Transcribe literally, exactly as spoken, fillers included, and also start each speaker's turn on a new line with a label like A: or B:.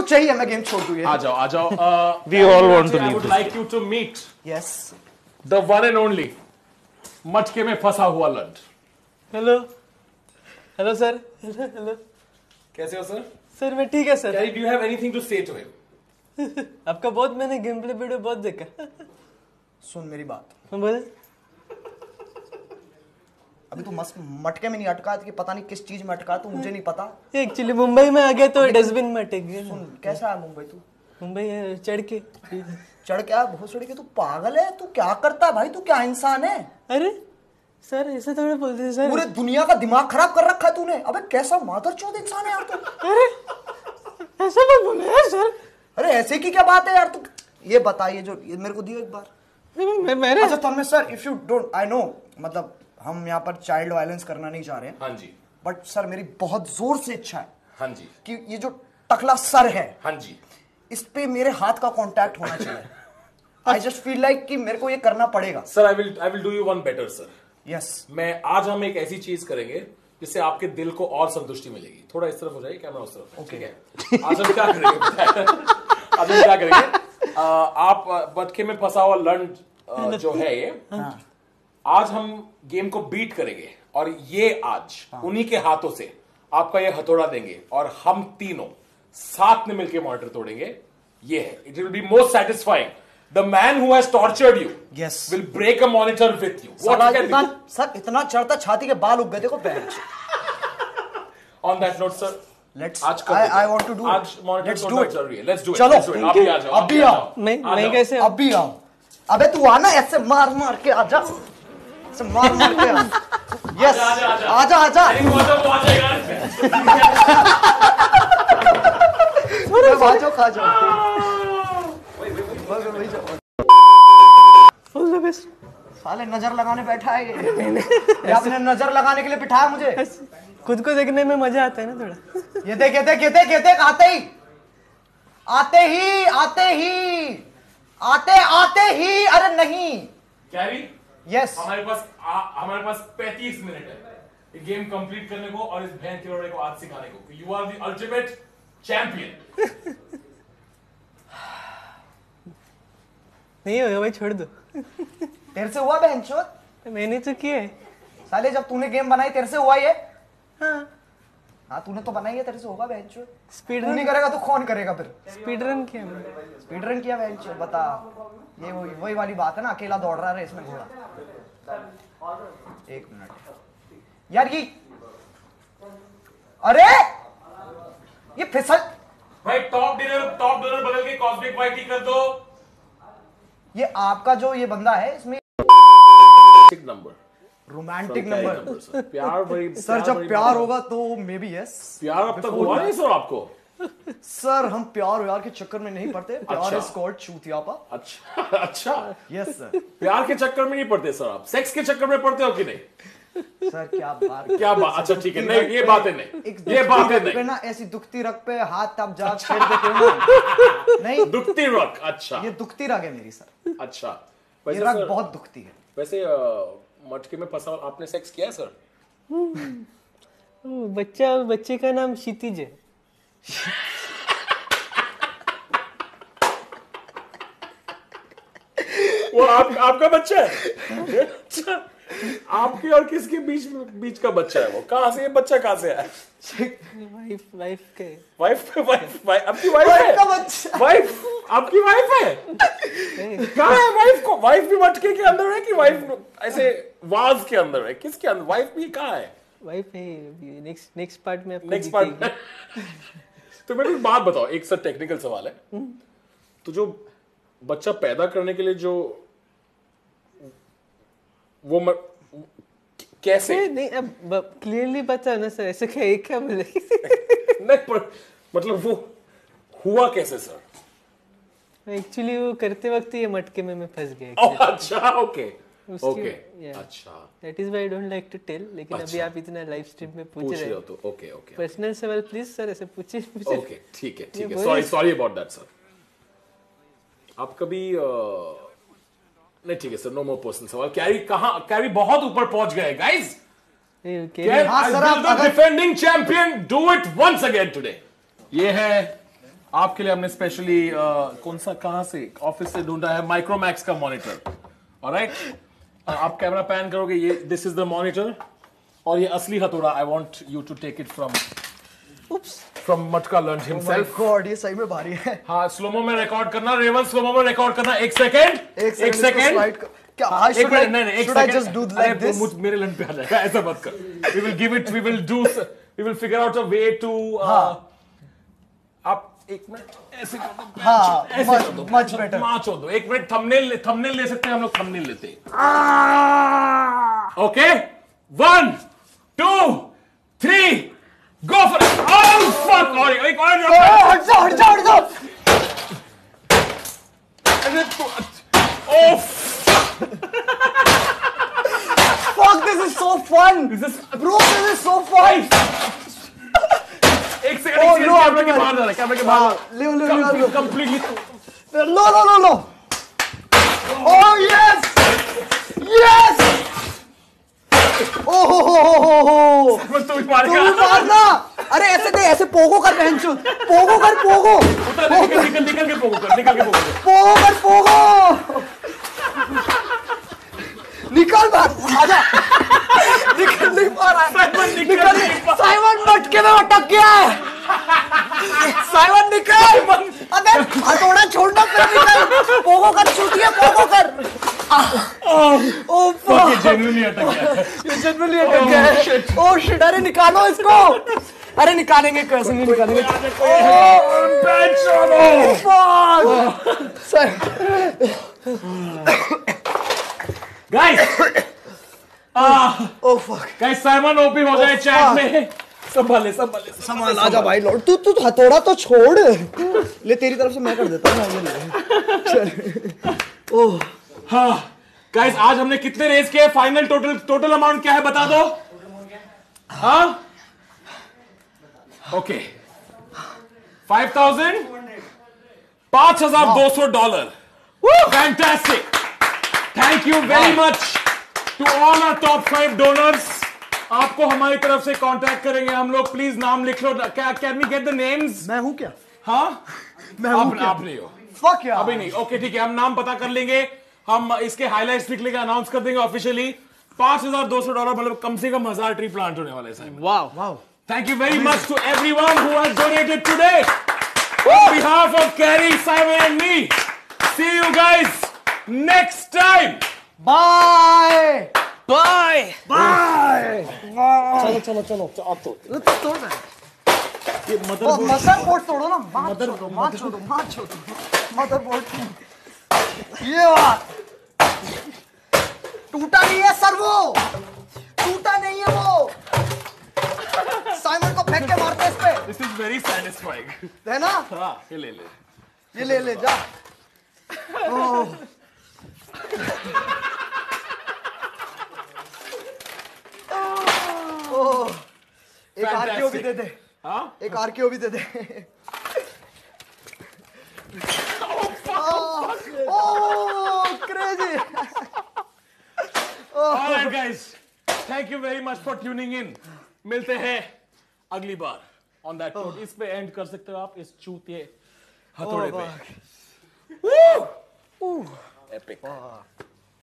A: चाहिए मैं गेम छोड़ दूं ये।
B: आ जाओ आ जाओ।
C: We all want to
B: I
C: leave
B: would
C: this.
B: like you to meet
A: Yes.
B: the one and only मटके में फंसा हुआ लंड।
D: Hello hello sir. Hello hello
B: कैसे हो सर?
D: सर मैं ठीक है sir.
B: Gary, do you have anything to say to him?
D: आपका बहुत मैंने गेम प्ले वीडियो बहुत देखा।
A: सुन मेरी बात,
D: मैं बोले
A: अभी तू मस्त मटके में नहीं अटका कि पता नहीं किस चीज में अटका तू, मुझे नहीं पता।
D: एक्चुअली मुंबई में आ गया तो डस्टबिन में अटक गया।
A: सुन कैसा है मुंबई तू?
D: मुंबई चढ़ के
A: चढ़ के आ भोसड़ी के, तू पागल है? तू क्या करता है भाई? तू क्या इंसान है?
D: अरे सर ऐसे थोड़े बोलते हैं सर।
A: पूरे दुनिया का दिमाग खराब कर रखा है तूने। अबे कैसा मादरचोद इंसान है यार तू।
D: अरे ऐसा मत बोलो यार सर।
A: अरे ऐसे की क्या बात है यार तू? ये बताइए जो ये मेरे को दियो एक बार।
D: मैं मेरे
A: अच्छा Tanmay sir, if you don't, I know मतलब हम यहाँ पर चाइल्ड वायलेंस करना नहीं चाह रहे हैं।
B: हाँ जी।
A: बट सर मेरी बहुत जोर से इच्छा है
B: हाँ जी
A: कि ये जो टकला सर है,
B: हाँ जी,
A: इस पे मेरे हाथ का कांटेक्ट होना चाहिए। आई जस्ट फील लाइक कि मेरे को ये करना पड़ेगा।
B: Sir I will I will do you one better sir.
A: Yes
B: मैं आज हम एक ऐसी चीज करेंगे जिससे आपके दिल को और संतुष्टि मिलेगी। थोड़ा इस तरफ हो जाइए, कैमरा उस तरफ।
A: Okay.
B: ठीक है, आज हम क्या करेंगे? आज हम क्या करेंगे? आ, आप मटके में फंसा हुआ लंड आ, जो है ये,
A: हाँ।
B: आज हम गेम को बीट करेंगे और ये आज हाँ। उन्हीं के हाथों से आपका ये हथौड़ा देंगे और हम तीनों साथ में मिलकर मॉनिटर तोड़ेंगे। ये है, it will be most satisfying. The man who has tortured you
A: yes.
B: will break a monitor with you. What you can
A: इतना,
B: do?
A: सर इतना चढ़ता छाती के बाल उग गए देखो पैर।
B: On that note, sir,
A: Let's.
B: आज
A: I, I want to do.
B: आज मॉनिटर
A: Let's do
B: तोड़ना
A: it.
B: जरूरी है। Let's do it.
A: चलो,
B: Let's do it. अभी आ जाओ।
A: अभी आओ।
D: मैं मैं कैसे
A: अब भी आओ। अबे तू आना ऐसे मार मार के आजा। ऐसे मार मार के आ। यस आजा आजा। खाजो खाजो।
D: All the best.
A: साले नजर लगाने बैठा है ये। ये आपने नजर लगाने के लिए बिठाया मुझे।
D: खुद को देखने में मजा आता है ना थोड़ा।
A: ये देख ये देख ये देख ये देख आते ही आते ही आते ही आते आते ही अरे नहीं
B: कैरी,
A: यस
B: हमारे पास आ, हमारे पास पैंतीस मिनट है ये गेम कंप्लीट करने को और इस बहन के लोड़े को आज सिखाने को। You are the ultimate champion.
D: नहीं होगा भाई, छोड़ दो।
A: तेरे से हुआ बहनचोद?
D: मैंने तो किया है
A: साले, जब तूने गेम बनाई तेरे से हुआ ये?
D: हाँ
A: हाँ तूने तो बनाई है, तेरे से होगा बहनचोद।
D: स्पीड
A: तू नहीं करेगा तो कौन करेगा फिर?
D: स्पीड रन किया मैंने।
A: स्पीड रन किया बहनचोद? बता, ये वही वही वाली बात है ना, अकेला दौड़ रहा है इसमें घोड़ा। एक मिनट यार, ये अरे ये फिसल।
B: भाई टॉप डिनर टॉप डिनर बदल के कॉस्मिक पार्टी कर दो।
A: ये आपका जो ये बंदा है इसमें
B: नंबर
A: रोमांटिक नंबर।
B: प्यार भाई
A: सर जब प्यार होगा तो मे बी यस।
B: प्यार अब तक हुआ नहीं सर आपको?
A: सर हम प्यार व्यार के चक्कर में नहीं पड़ते। प्यार इज कॉल्ड चूतियापा।
B: अच्छा अच्छा
A: यस सर।
B: प्यार के चक्कर में नहीं पड़ते सर आप, सेक्स के चक्कर में पड़ते हो कि नहीं?
A: सर क्या बात
B: क्या बात? अच्छा ठीक है, नहीं ये बातें नहीं, ये बातें नहीं
A: ना, ऐसी दुखती रग पे हाथ आप जा छेड़ देते हो ना। नहीं
B: दुखती रग। अच्छा
A: ये दुखती रग है मेरी सर।
B: अच्छा
A: ये रग बहुत दुखती है।
B: वैसे मटके में फंसा आपने सेक्स किया है सर?
D: बच्चा बच्चे का नाम क्षितिज है।
B: वो आप आपका बच्चा है? अच्छा, आपके और किसके बीच बीच का बच्चा है वो? कहाँ से ये बच्चा कहाँ से आया?
D: वाइफ वाइफ के
B: वाइफ वाइफ वाइफ आपकी वाइफ है?
A: का बच्चा।
B: वाइफ आपकी वाइफ है? कहाँ है वाइफ को? वाइफ भी मटके के अंदर है कि वाइफ ऐसे वाज के अंदर है? किसके अंदर वाइफ भी कहाँ है?
D: वाइफ है नेक्स्ट नेक्स्ट पार्ट में आपको
B: नेक्स्ट पार्ट। तो मेरे को एक बात बताओ, एक सर टेक्निकल सवाल है। तो जो बच्चा पैदा करने के लिए जो वो म... कैसे?
D: नहीं अब क्लियरली बता ना सर, ऐसे क्या एक क्या बोले?
B: नहीं पर मतलब वो हुआ कैसे सर?
D: एक्चुअली वो करते वक्त ये मटके में मैं फंस गया।
B: ओह अच्छा, ओके ओके, अच्छा
D: that is why I don't like to tell. लेकिन अच्छा, अभी आप इतना लाइव स्ट्रीम में पूछ रहे हो
B: तो ओके ओके,
D: पर्सनल सवाल प्लीज सर ऐसे पूछिए।
B: ओके ठीक है ठीक है, sorry sorry about that sir. आप कभी नहीं, ठीक है सर, नो मोर पर्सनल सवाल। कैरी कहां? कैरी बहुत ऊपर पहुंच गए गाइस।
A: हाँ सर, आप
B: defending champion, do it once again today. ये है आपके लिए हमने स्पेशली कौन सा कहां से ऑफिस से ढूंढा है माइक्रोमैक्स का मॉनिटर। ऑलराइट, आप कैमरा पैन करोगे, ये दिस इज द मॉनिटर और ये असली हथौड़ा। I want you to take it from from मटका लर्न हिमसेल्फ।
A: गॉड, ये सही में भारी है।
B: हाँ, स्लोमो में रिकॉर्ड करना, रेवन स्लोमो में रिकॉर्ड करना। एक सेकंड, एक सेकंड,
A: क्या
B: एक मिनट, नहीं नहीं एक
A: second, just do like this.
B: मुझ मेरे लन पे आ जाएगा, ऐसा मत कर। We will give it, we will do, we will figure out a way to. आप एक मिनट ऐसे कर दो,
A: हाँ,
B: ऐसे कर दो,
A: मच बेटर।
B: मां छोड़ दो, एक मिनट। थंबनेल थंबनेल ले सकते हैं हम लोग, थंबनेल लेते हैं। Okay, one two three go for it. Oh fuck, और एक और
A: हट जा हट जा हट जा।
B: अरे तो oh
A: Fuck, this is so fun.
B: This is
A: Bro, this is so fun.
B: एक सेकंड, एक सेकंड, कैमरा के बाहर जाना, कैमरा के बाहर।
A: ले ले ले ले।
B: कंप्लीटली।
A: लो लो लो लो। Oh yes, yes. Oh हो हो हो हो।
B: तू भी मारेगा।
A: तू मारना। अरे ऐसे नहीं, ऐसे पोगो कर बहनचोद, पोगो कर पोगो।
B: उतर, निकल निकल निकल के पोगो कर, निकल के पोगो कर।
A: पोगो कर पोगो। निकल बाहर, आजा। निकल नहीं पा रहा है।
B: साइमन निकल नहीं पा।
A: साइमन मटके में अटक गया है। साइमन निकल। अबे हथौड़ा छोड़ना, फिर निकल। पोगो कर, छूटिए पोगो कर। ओह
B: फक, ये जेन्युइनली अटक गया।
A: ये जेन्युइनली अटक गया है। ओह शिट, अरे निकालो इसको। अरे निकालेंगे, कैसे नहीं निकालेंगे।
B: Oh bad shot. Guys,
A: oh fuck
B: guys, Simon OP हो जाए चैट में। संभाले संभाले
A: संभाल, आजा भाई लॉर्ड। तू तू हथौड़ा तो छोड़ ले, तेरी तरफ से मैं कर देता हूँ। ये ले चल। ओह
B: हाँ गाइस, आज हमने कितने रेस किए? फाइनल टोटल टोटल अमाउंट क्या है बता दो। हाँ ओके, फाइव थाउजेंड पांच हजार दो सौ dollar. Fantastic, thank you very much to all our top five donors. आपको हमारी तरफ से कांटेक्ट करेंगे हम लोग, प्लीज नाम लिख लो। क्या can we get the names?
A: मैं हूँ क्या?
B: हाँ,
A: मैं हूँ
B: आप,
A: क्या?
B: आप नहीं हो।
A: फक यार,
B: अभी नहीं। ओके ठीक है, हम नाम पता कर लेंगे, हम इसके हाइलाइट्स लिख लेंगे, अनाउंस कर देंगे ऑफिशियली। पांच हजार दो सौ डॉलर मतलब कम से कम हजार ट्री प्लांट होने वाले हैं।
D: Wow
A: wow.
B: Thank you very much to everyone who has donated today. On behalf of Carrie, Simon and me. See you guys next time.
A: Bye
D: bye
A: bye. चलो चलो चलो,
B: अब तो
A: तोड़ ना
B: ये मदर
A: मदरबोर्ड तोड़ो ना। मदर मार छोड़ो, मार छोड़ो मदरबोर्ड। ये बात टूटा नहीं है सर, वो टूटा नहीं है वो। साइमन को फेंक के मारते इस पे।
B: This is very satisfying.
A: है ना?
B: हाँ, ये ले ले।
A: ये ले ले जा। ओह ओह, एक आरकेओ भी दे दे।
B: हाँ,
A: एक आरकेओ भी दे दे। Oh crazy.
B: all right guys, thank you very much for tuning in. मिलते हैं अगली बार ऑन दैट नोट। इस पे एंड कर सकते हो आप, इस चूतिए हथौड़े पे। एपिक।